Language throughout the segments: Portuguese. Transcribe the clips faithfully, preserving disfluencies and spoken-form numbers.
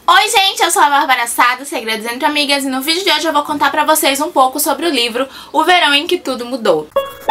Oi gente, eu sou a Bárbara Sá do Segredos Entre Amigas e no vídeo de hoje eu vou contar pra vocês um pouco sobre o livro O Verão em que Tudo Mudou.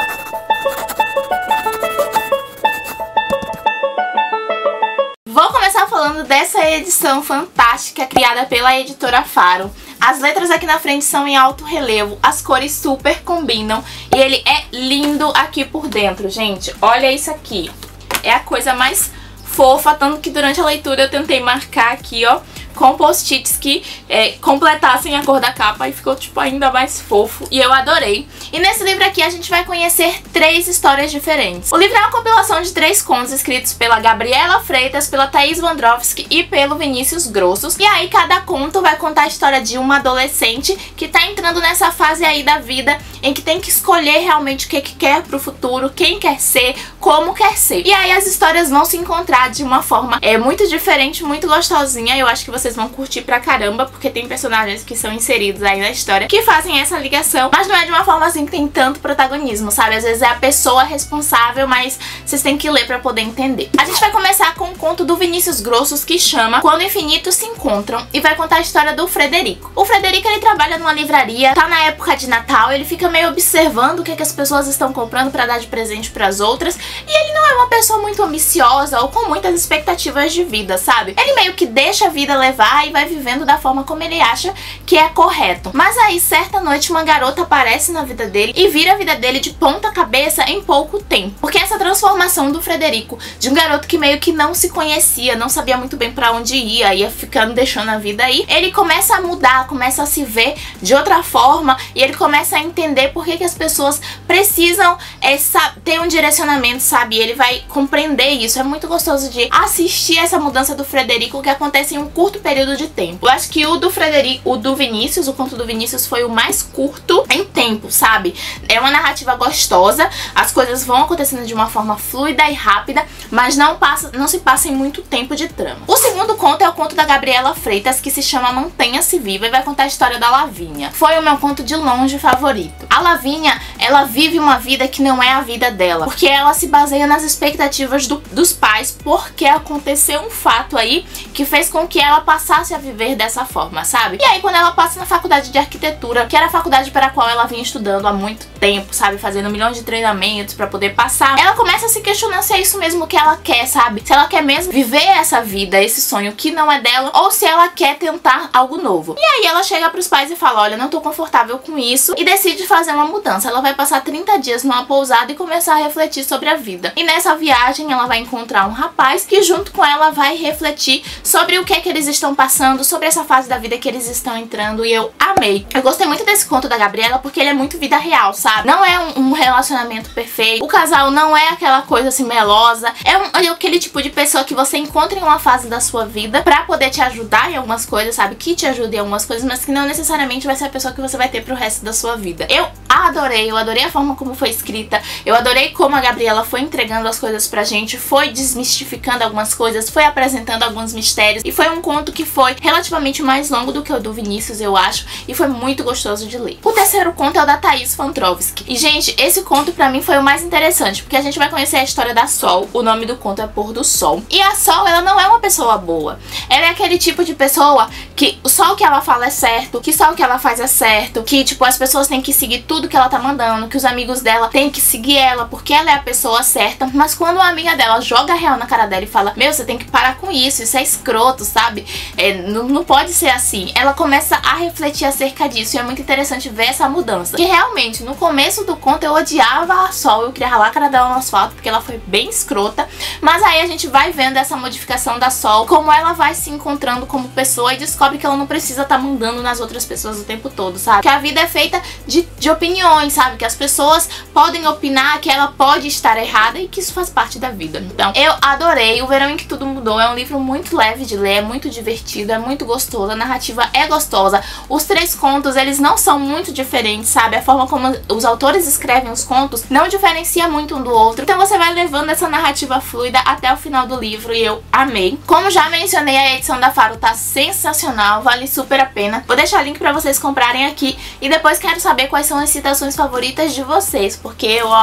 Vou começar falando dessa edição fantástica criada pela editora Faro. As letras aqui na frente são em alto relevo, as cores super combinam e ele é lindo aqui por dentro, gente. Olha isso aqui, é a coisa mais fofa, tanto que durante a leitura eu tentei marcar aqui, ó, com post-its que é, completassem a cor da capa e ficou, tipo, ainda mais fofo. E eu adorei. E nesse livro aqui a gente vai conhecer três histórias diferentes. O livro é uma compilação de três contos escritos pela Gabriela Freitas, pela Thaís Wandrowski e pelo Vinícius Grossos. E aí cada conto vai contar a história de uma adolescente que tá entrando nessa fase aí da vida em que tem que escolher realmente o que, que quer pro futuro, quem quer ser, como quer ser. E aí as histórias vão se encontrar de uma forma é, muito diferente, muito gostosinha. Eu acho que vocês Vocês vão curtir pra caramba, porque tem personagens que são inseridos aí na história que fazem essa ligação, mas não é de uma forma assim que tem tanto protagonismo, sabe? Às vezes é a pessoa responsável, mas vocês têm que ler pra poder entender. A gente vai começar com um conto do Vinícius Grossos que chama Quando Infinitos Se Encontram e vai contar a história do Frederico. O Frederico, ele trabalha numa livraria, tá na época de Natal, ele fica meio observando o que, é que as pessoas estão comprando pra dar de presente pras outras, e ele não é uma pessoa muito ambiciosa ou com muitas expectativas de vida, sabe? Ele meio que deixa a vida levar e vai vivendo da forma como ele acha que é correto. Mas aí, certa noite, uma garota aparece na vida dele e vira a vida dele de ponta cabeça em pouco tempo. Porque essa transformação do Frederico, de um garoto que meio que não se conhecia, não sabia muito bem pra onde ia, ia ficando, deixando a vida aí, ele começa a mudar, começa a se ver de outra forma e ele começa a entender por que, que as pessoas precisam essa, ter um direcionamento, sabe? E ele vai compreender isso. É muito gostoso de assistir essa mudança do Frederico que acontece em um curto período de tempo. Eu acho que o do Frederico, o do Vinícius, o conto do Vinícius foi o mais curto em tempo, sabe? É uma narrativa gostosa, as coisas vão acontecendo de uma forma fluida e rápida, mas não, passa, não se passa em muito tempo de trama. O segundo conto é o conto da Gabriela Freitas, que se chama Mantenha-se Viva e vai contar a história da Lavínia. Foi o meu conto de longe favorito. A Lavínia, ela vive uma vida que não é a vida dela, porque ela se baseia nas expectativas do, dos pais, porque aconteceu um fato aí que fez com que ela passasse a viver dessa forma, sabe? E aí quando ela passa na faculdade de arquitetura, que era a faculdade para a qual ela vinha estudando há muito tempo, sabe? Fazendo milhões de treinamentos para poder passar, ela começa a se questionar se é isso mesmo que ela quer, sabe? Se ela quer mesmo viver essa vida, esse sonho que não é dela, ou se ela quer tentar algo novo. E aí ela chega pros pais e fala, olha, não tô confortável com isso, e decide fazer uma mudança. Ela vai passar trinta dias numa pousada e começar a refletir sobre a vida. E nessa viagem ela vai encontrar um rapaz que junto com ela vai refletir sobre o que é que eles estão passando, sobre essa fase da vida que eles estão entrando, e eu amei. Eu gostei muito desse conto da Gabriela porque ele é muito vida real, sabe? Não é um, um relacionamento perfeito, o casal não é aquela coisa assim melosa, é, um, é aquele tipo de pessoa que você encontra em uma fase da sua vida pra poder te ajudar em algumas coisas, sabe? Que te ajuda em algumas coisas, mas que não necessariamente vai ser a pessoa que você vai ter pro resto da sua vida. Eu adorei, eu adorei a forma como foi escrita, eu adorei como a Gabriela foi entregando as coisas pra gente, foi desmistificando algumas coisas, foi apresentando alguns mistérios, e foi um conto que foi relativamente mais longo do que o do Vinícius, eu acho, e foi muito gostoso de ler. O terceiro conto é o da Thaís Wandrowski. E, gente, esse conto pra mim foi o mais interessante, porque a gente vai conhecer a história da Sol, o nome do conto é Pôr do Sol. E a Sol, ela não é uma pessoa boa. Ela é aquele tipo de pessoa que só o que ela fala é certo, que só o que ela faz é certo, que, tipo, as pessoas têm que seguir tudo que ela tá mandando, que os amigos dela têm que seguir ela porque ela é a pessoa certa, mas quando uma amiga dela joga a real na cara dela e fala, meu, você tem que parar com isso, isso é escroto, sabe? É, não, não pode ser assim. Ela começa a refletir acerca disso e é muito interessante ver essa mudança. Que realmente, no começo do conto eu odiava a Sol, eu queria ralar a cara dela no asfalto porque ela foi bem escrota, mas aí a gente vai vendo essa modificação da Sol, como ela vai se encontrando como pessoa e descobre que ela não precisa estar mandando nas outras pessoas o tempo todo, sabe? Que a vida é feita de, de opiniões, sabe? Que as pessoas podem opinar, que ela pode estar errada e que isso faz parte da vida. Então, eu adorei. O Verão em que Tudo Mudou é um livro muito leve de ler, é muito divertido, é muito gostoso, a narrativa é gostosa. Os três contos, eles não são muito diferentes, sabe? A forma como os autores escrevem os contos não diferencia muito um do outro. Então você vai levando essa narrativa fluida até o final do livro e eu amei. Como já mencionei, a edição da Faro tá sensacional, vale super a pena. Vou deixar o link pra vocês comprarem aqui e depois quero saber quais são as citações favoritas de vocês, porque eu, ó,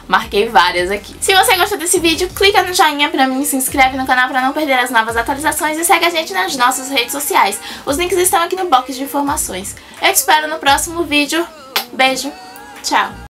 marquei várias aqui. Se você gostou desse vídeo, clica no joinha pra mim, se inscreve no canal pra não perder as novas atualizações e segue a gente nas nossas redes sociais. Os links estão aqui no box de informações. Eu te espero no próximo vídeo. Beijo, tchau!